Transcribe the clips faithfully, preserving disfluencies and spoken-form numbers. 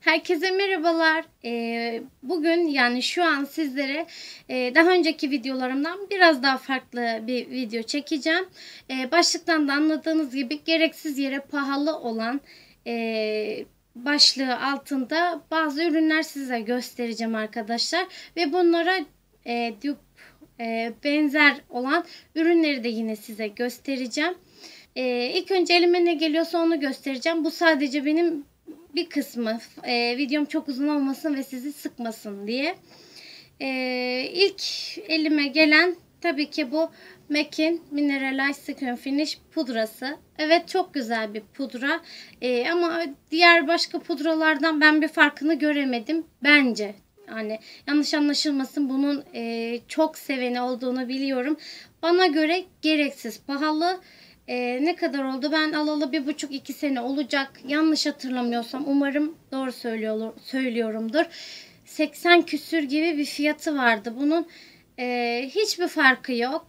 Herkese merhabalar. Ee, bugün yani şu an sizlere e, daha önceki videolarımdan biraz daha farklı bir video çekeceğim. Ee, başlıktan da anladığınız gibi gereksiz yere pahalı olan e, başlığı altında bazı ürünler size göstereceğim arkadaşlar. Ve bunlara e, dupe, e, benzer olan ürünleri de yine size göstereceğim. E, ilk önce elime ne geliyorsa onu göstereceğim. Bu sadece benim bir kısmı, e, videom çok uzun olmasın ve sizi sıkmasın diye. E, ilk elime gelen tabii ki bu M A C'in Mineralized Skin Finish pudrası. Evet, çok güzel bir pudra. E, ama diğer başka pudralardan ben bir farkını göremedim. Bence. Yani yanlış anlaşılmasın, bunun e, çok seveni olduğunu biliyorum. Bana göre gereksiz pahalı. Ee, ne kadar oldu? Ben alalı bir buçuk iki sene olacak. Yanlış hatırlamıyorsam, umarım doğru söylüyor, söylüyorumdur. seksen küsür gibi bir fiyatı vardı bunun. Ee, hiçbir farkı yok.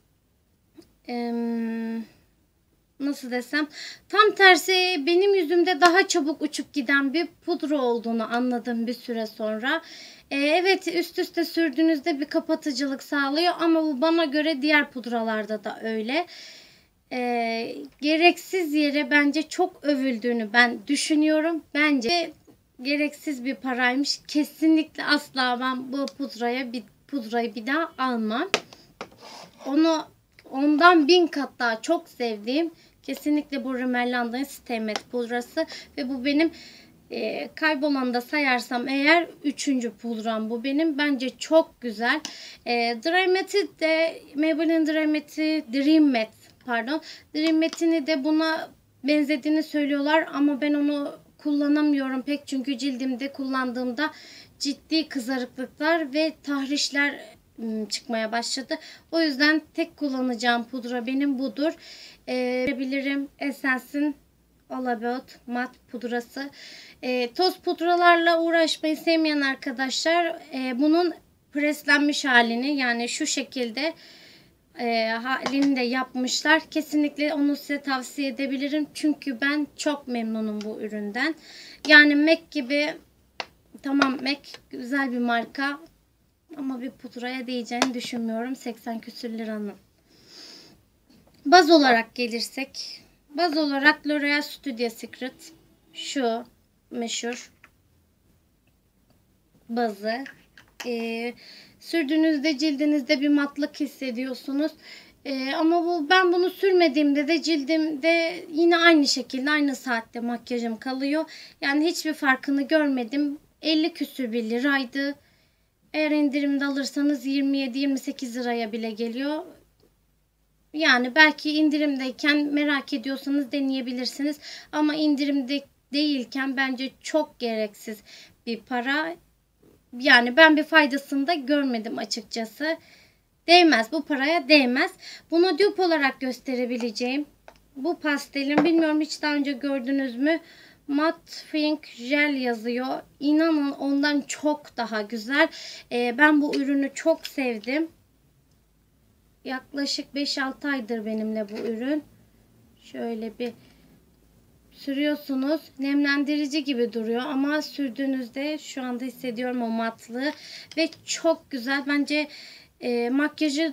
Ee, nasıl desem? Tam tersi, benim yüzümde daha çabuk uçup giden bir pudra olduğunu anladım bir süre sonra. Ee, evet, üst üste sürdüğünüzde bir kapatıcılık sağlıyor ama bu bana göre diğer pudralarda da öyle. E, gereksiz yere bence çok övüldüğünü ben düşünüyorum. Bence gereksiz bir paraymış. Kesinlikle asla ben bu pudraya bir pudrayı bir daha almam. Onu ondan bin kat daha çok sevdiğim kesinlikle bu Rimmel London Stay Matte pudrası ve bu benim e, kaybolan da sayarsam eğer üçüncü pudram bu benim. Bence çok güzel. E, Dry Matte'i de Maybelline Dry Matte'i Dream Matte pardon. Dream Matte'ini de buna benzediğini söylüyorlar ama ben onu kullanamıyorum pek, çünkü cildimde kullandığımda ciddi kızarıklıklar ve tahrişler çıkmaya başladı. O yüzden tek kullanacağım pudra benim budur. Ee, bilirim Essence'in All About Matte pudrası. Ee, toz pudralarla uğraşmayı sevmeyen arkadaşlar e, bunun preslenmiş halini, yani şu şekilde E, halini de yapmışlar. Kesinlikle onu size tavsiye edebilirim. Çünkü ben çok memnunum bu üründen. Yani M A C gibi, tamam M A C güzel bir marka ama bir pudraya değeceğini düşünmüyorum seksen küsür liranın. Baz olarak gelirsek, baz olarak L'Oreal Studio Secret şu meşhur bazı. Ee, sürdüğünüzde cildinizde bir matlık hissediyorsunuz. Ee, ama bu, ben bunu sürmediğimde de cildimde yine aynı şekilde aynı saatte makyajım kalıyor. Yani hiçbir farkını görmedim. elli küsür bir liraydı. Eğer indirimde alırsanız yirmi yedi yirmi sekiz liraya bile geliyor. Yani belki indirimdeyken merak ediyorsanız deneyebilirsiniz. Ama indirimde değilken bence çok gereksiz bir para. Yani ben bir faydasını da görmedim açıkçası. Değmez, bu paraya değmez. Bunu dupe olarak gösterebileceğim bu pastelin, bilmiyorum hiç daha önce gördünüz mü? Matte Fink Gel yazıyor. İnanın ondan çok daha güzel. Ee, ben bu ürünü çok sevdim. Yaklaşık beş altı aydır benimle bu ürün. Şöyle bir sürüyorsunuz. Nemlendirici gibi duruyor ama sürdüğünüzde şu anda hissediyorum o matlığı ve çok güzel. Bence e, makyajı,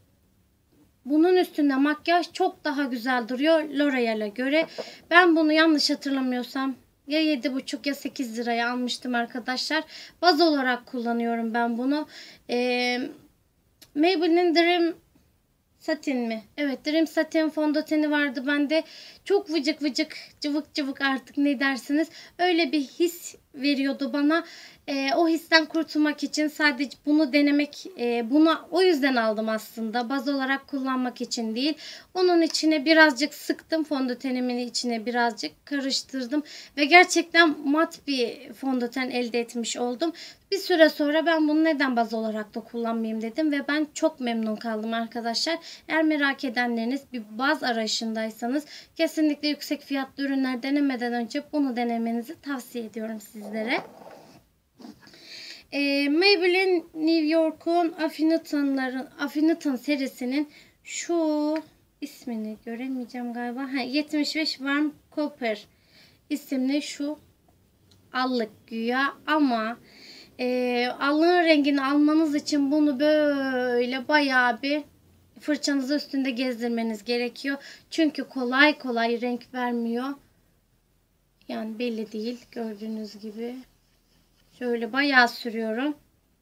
bunun üstünde makyaj çok daha güzel duruyor L'Oreal'e göre. Ben bunu yanlış hatırlamıyorsam ya yedi buçuk ya sekiz liraya almıştım arkadaşlar. Baz olarak kullanıyorum ben bunu. E, Maybelline Dream Satin mi? Evet, Dream Satin fondöteni vardı bende. Çok vıcık vıcık, cıvık cıvık, artık ne dersiniz? Öyle bir his veriyordu bana. E, o histen kurtulmak için sadece bunu denemek, e, bunu o yüzden aldım aslında. Baz olarak kullanmak için değil. Onun içine birazcık sıktım. Fondötenimin içine birazcık karıştırdım. Ve gerçekten mat bir fondöten elde etmiş oldum. Bir süre sonra ben bunu neden baz olarak da kullanmayayım dedim. Ve ben çok memnun kaldım arkadaşlar. Eğer merak edenleriniz bir baz arayışındaysanız kesinlikle yüksek fiyatlı ürünler denemeden önce bunu denemenizi tavsiye ediyorum sizlere. E, Maybelline New York'un Affiniton'ların Affiniton serisinin şu ismini göremeyeceğim galiba. Ha, yetmiş beş Warm Copper isimli şu allık güya ama e, allığın rengini almanız için bunu böyle bayağı bir fırçanızı üstünde gezdirmeniz gerekiyor. Çünkü kolay kolay renk vermiyor. Yani belli değil, gördüğünüz gibi. Şöyle bayağı sürüyorum.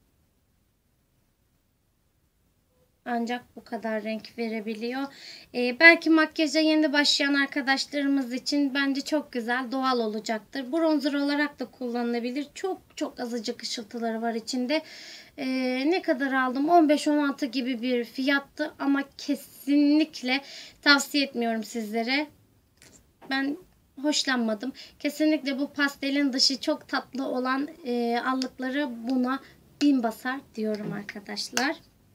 Ancak bu kadar renk verebiliyor. Ee, belki makyaja yeni başlayan arkadaşlarımız için bence çok güzel, doğal olacaktır. Bronzer olarak da kullanılabilir. Çok çok azıcık ışıltıları var içinde. Ee, ne kadar aldım? on beş on altı gibi bir fiyattı ama kesinlikle tavsiye etmiyorum sizlere. Ben hoşlanmadım. Kesinlikle bu pastelin dışı çok tatlı olan e, allıkları buna bin basar diyorum arkadaşlar.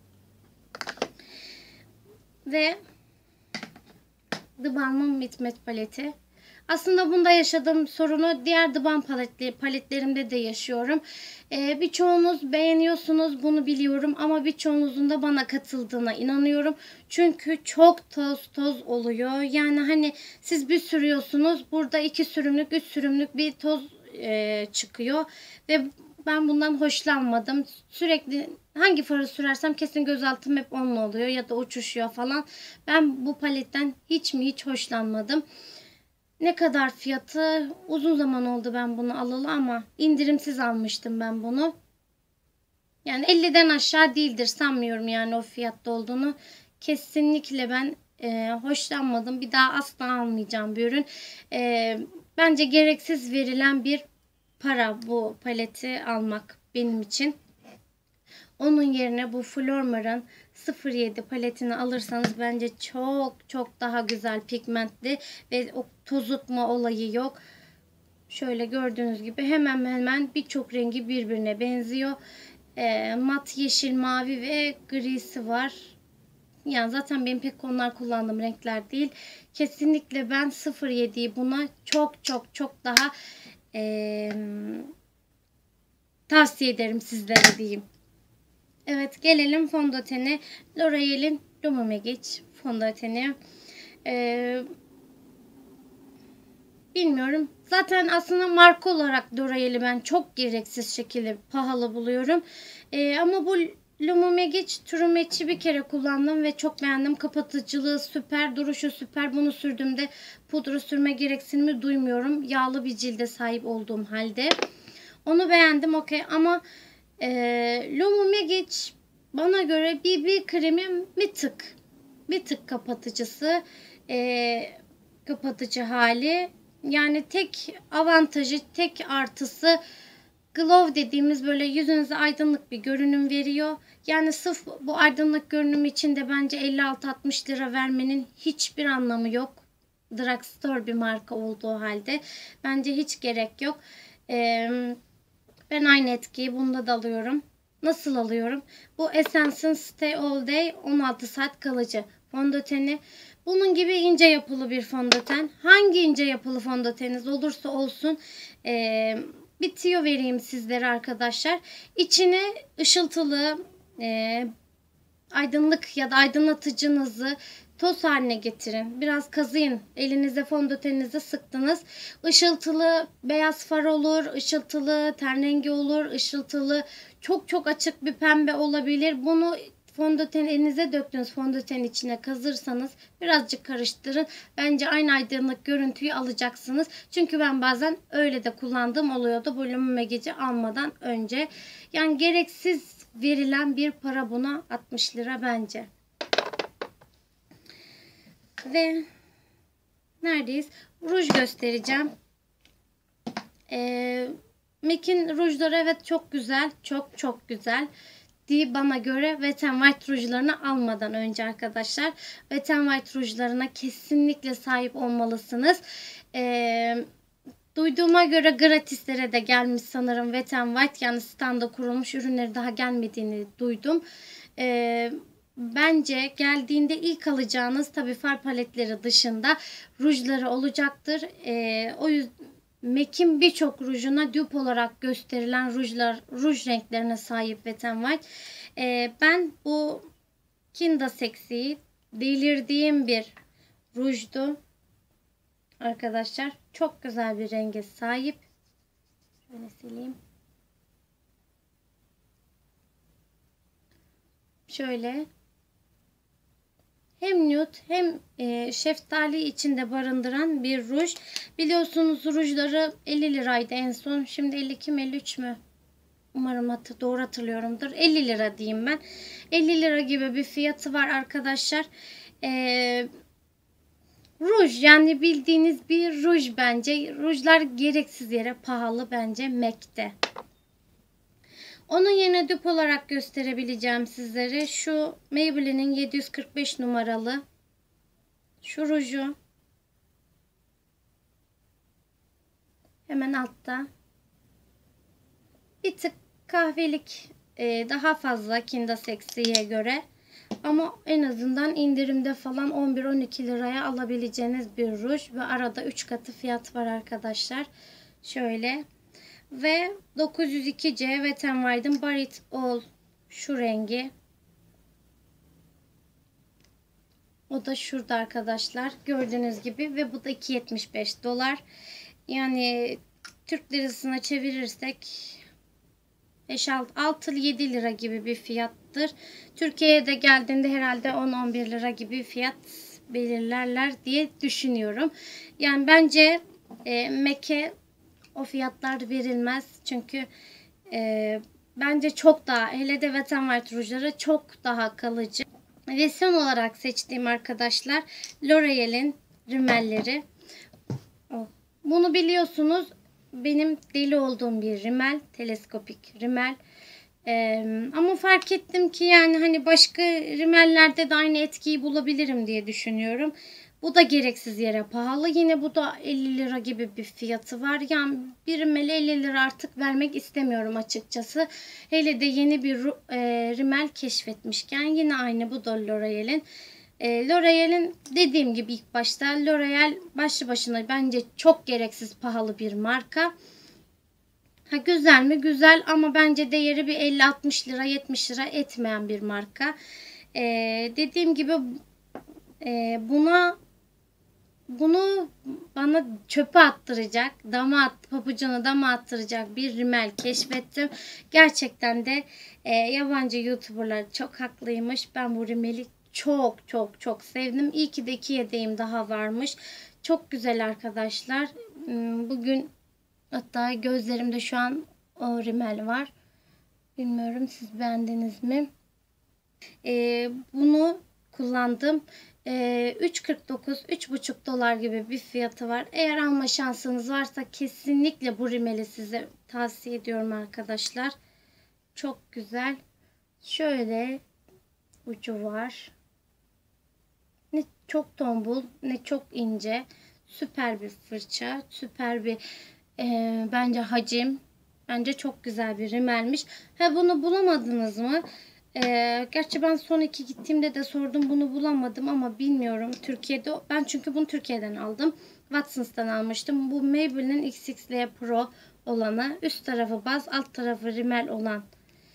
Ve The Balm'ın Mitmet paleti. Aslında bunda yaşadığım sorunu diğer The Balm paletli, paletlerimde de yaşıyorum. Ee, birçoğunuz beğeniyorsunuz, bunu biliyorum ama birçoğunuzun da bana katıldığına inanıyorum. Çünkü çok toz toz oluyor. Yani hani siz bir sürüyorsunuz, burada iki sürümlük, üç sürümlük bir toz e, çıkıyor ve ben bundan hoşlanmadım. Sürekli hangi farı sürersem kesin gözaltım hep onunla oluyor ya da uçuşuyor falan. Ben bu paletten hiç mi hiç hoşlanmadım. Ne kadar fiyatı? Uzun zaman oldu ben bunu alalı ama indirimsiz almıştım ben bunu. Yani elliden aşağı değildir sanmıyorum yani o fiyatta olduğunu. Kesinlikle ben e, hoşlanmadım. Bir daha asla almayacağım bir ürün. E, bence gereksiz verilen bir para bu paleti almak benim için. Onun yerine bu Flormar'ın sıfır yedi paletini alırsanız bence çok çok daha güzel pigmentli ve o tozutma olayı yok. Şöyle gördüğünüz gibi hemen hemen birçok rengi birbirine benziyor. E, mat yeşil, mavi ve grisi var. Yani zaten benim pek onlar kullandığım renkler değil. Kesinlikle ben sıfır yediyi buna çok çok çok daha e, tavsiye ederim sizlere diyeyim. Evet, gelelim fondöteni. L'Oreal'in Lume fondöteni. Ee, bilmiyorum. Zaten aslında marka olarak L'Oreal'i ben çok gereksiz şekilde pahalı buluyorum. Ee, ama bu Lume True Match'i bir kere kullandım ve çok beğendim. Kapatıcılığı süper, duruşu süper. Bunu sürdüğümde pudra sürme gereksinimi duymuyorum. Yağlı bir cilde sahip olduğum halde. Onu beğendim, okey, ama e, Lume bana göre B B kremin bir tık bir tık kapatıcısı, e, kapatıcı hali. Yani tek avantajı, tek artısı glow dediğimiz böyle yüzünüze aydınlık bir görünüm veriyor. Yani sırf bu aydınlık görünüm için de bence elli altı altmış lira vermenin hiçbir anlamı yok. Drugstore bir marka olduğu halde bence hiç gerek yok. Ee, ben aynı etkiyi bunda da alıyorum. Nasıl alıyorum? Bu Essence'ın Stay All Day on altı saat kalıcı fondöteni. Bunun gibi ince yapılı bir fondöten. Hangi ince yapılı fondöteniniz olursa olsun e, bir tüyo vereyim sizlere arkadaşlar. İçine ışıltılı e, aydınlık ya da aydınlatıcınızı toz haline getirin. Biraz kazıyın. Elinize fondöteninizi sıktınız. Işıltılı beyaz far olur, ışıltılı ten rengi olur, ışıltılı çok çok açık bir pembe olabilir. Bunu fondöten elinize döktüğünüz fondötenin içine kazırsanız birazcık karıştırın. Bence aynı aydınlık görüntüyü alacaksınız. Çünkü ben bazen öyle de kullandığım oluyordu. Bu Lume Gece almadan önce. Yani gereksiz verilen bir para buna, altmış lira bence. Ve neredeyiz? Ruj göstereceğim. Ee, M A C'in rujları evet çok güzel. Çok çok güzel. Di bana göre Wet n White rujlarını almadan önce arkadaşlar. Wet n White rujlarına kesinlikle sahip olmalısınız. Ee, duyduğuma göre gratislere de gelmiş sanırım Wet n White. Yani standa kurulmuş ürünleri daha gelmediğini duydum. Ee, Bence geldiğinde ilk alacağınız tabii far paletleri dışında rujları olacaktır. Ee, o yüzden M A C'in birçok rujuna dupe olarak gösterilen rujlar, ruj renklerine sahip Wet n White. Ee, ben bu Kinda Sexy'yi delirdiğim bir rujdu. Arkadaşlar çok güzel bir renge sahip. tane sileyim. Şöyle. Hem nude hem e, şeftali içinde barındıran bir ruj. Biliyorsunuz rujları elli liraydı en son. Şimdi elli iki mi elli üç mü? Umarım hatı, doğru hatırlıyorumdur. elli lira diyeyim ben. elli lira gibi bir fiyatı var arkadaşlar. Ee, ruj, yani bildiğiniz bir ruj bence. Rujlar gereksiz yere pahalı bence M A C'te. Onun yerine dupe olarak gösterebileceğim sizlere şu Maybelline'in yedi yüz kırk beş numaralı şu ruju. Hemen altta. Bir tık kahvelik e, daha fazla Kinda Sexy'ye göre. Ama en azından indirimde falan on bir on iki liraya alabileceğiniz bir ruj. Ve arada üç katı fiyat var arkadaşlar. Şöyle. Ve dokuz yüz iki C Wet n Wild'ın Bar It All şu rengi. O da şurada arkadaşlar. Gördüğünüz gibi. Ve bu da iki yetmiş beş dolar. Yani Türk lirasına çevirirsek beş altı yedi lira gibi bir fiyattır. Türkiye'ye de geldiğinde herhalde on on bir lira gibi fiyat belirlerler diye düşünüyorum. Yani bence e, M A C'e o fiyatlar verilmez. Çünkü e, bence çok daha, hele de Wet n Wild rujları çok daha kalıcı. Ve son olarak seçtiğim arkadaşlar L'Oreal'in rimelleri. Bunu biliyorsunuz, benim deli olduğum bir rimel, teleskopik rimel. Ee, ama fark ettim ki yani hani başka rimellerde de aynı etkiyi bulabilirim diye düşünüyorum. Bu da gereksiz yere pahalı. Yine bu da elli lira gibi bir fiyatı var. Yani bir rimele elli lira artık vermek istemiyorum açıkçası. Hele de yeni bir e, rimel keşfetmişken yine aynı, bu da L'Oreal'in. E, L'Oreal'in dediğim gibi ilk başta L'Oreal başlı başına bence çok gereksiz pahalı bir marka. Ha, güzel mi? Güzel ama bence değeri bir elli altmış lira yetmiş lira etmeyen bir marka. E, dediğim gibi e, buna bunu bana çöpe attıracak, dama at, pabucuna dama attıracak bir rimel keşfettim. Gerçekten de e, yabancı YouTuber'lar çok haklıymış. Ben bu rimeli çok çok çok sevdim. İyi ki de iki yedeğim daha varmış. Çok güzel arkadaşlar. Bugün hatta gözlerimde şu an o rimel var. Bilmiyorum siz beğendiniz mi? E, bunu kullandım. Ee, üç kırk dokuz üç buçuk dolar gibi bir fiyatı var. Eğer alma şansınız varsa kesinlikle bu rimeli size tavsiye ediyorum arkadaşlar. Çok güzel. Şöyle ucu var. Ne çok tombul ne çok ince. Süper bir fırça. Süper bir e, bence hacim. Bence çok güzel bir rimelmiş. Ha, bunu bulamadınız mı? Ee, gerçi ben son iki gittiğimde de sordum, bunu bulamadım ama bilmiyorum. Türkiye'de ben çünkü bunu Türkiye'den aldım. Watsons'tan almıştım. Bu Maybelline'in X X L Pro olanı. Üst tarafı baz, alt tarafı rimel olan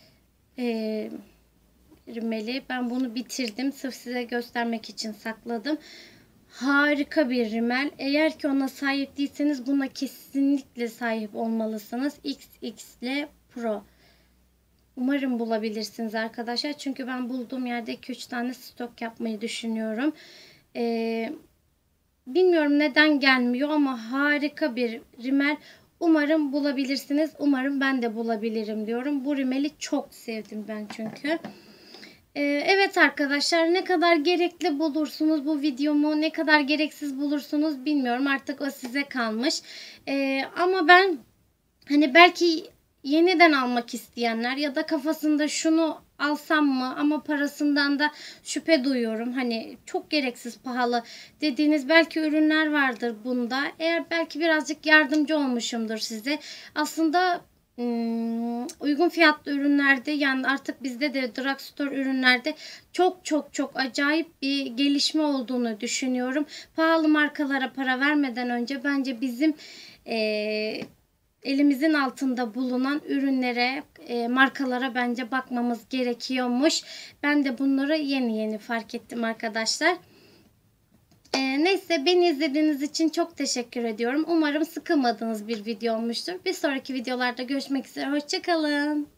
ee, rimeli. Ben bunu bitirdim. Sırf size göstermek için sakladım. Harika bir rimel. Eğer ki ona sahip değilseniz buna kesinlikle sahip olmalısınız. X X L Pro. Umarım bulabilirsiniz arkadaşlar. Çünkü ben bulduğum yerde iki üç tane stok yapmayı düşünüyorum. Ee, bilmiyorum neden gelmiyor ama harika bir rimel. Umarım bulabilirsiniz. Umarım ben de bulabilirim diyorum. Bu rimeli çok sevdim ben çünkü. Ee, evet arkadaşlar, ne kadar gerekli bulursunuz bu videomu, ne kadar gereksiz bulursunuz bilmiyorum. Artık o size kalmış. Ee, ama ben hani belki yeniden almak isteyenler ya da kafasında şunu alsam mı ama parasından da şüphe duyuyorum, hani çok gereksiz pahalı dediğiniz belki ürünler vardır bunda. Eğer belki birazcık yardımcı olmuşumdur size. Aslında ım, uygun fiyatlı ürünlerde, yani artık bizde de drugstore ürünlerde çok çok çok acayip bir gelişme olduğunu düşünüyorum. Pahalı markalara para vermeden önce bence bizim eee elimizin altında bulunan ürünlere, e, markalara bence bakmamız gerekiyormuş. Ben de bunları yeni yeni fark ettim arkadaşlar. E, neyse beni izlediğiniz için çok teşekkür ediyorum. Umarım sıkılmadığınız bir video olmuştur. Bir sonraki videolarda görüşmek üzere. Hoşça kalın.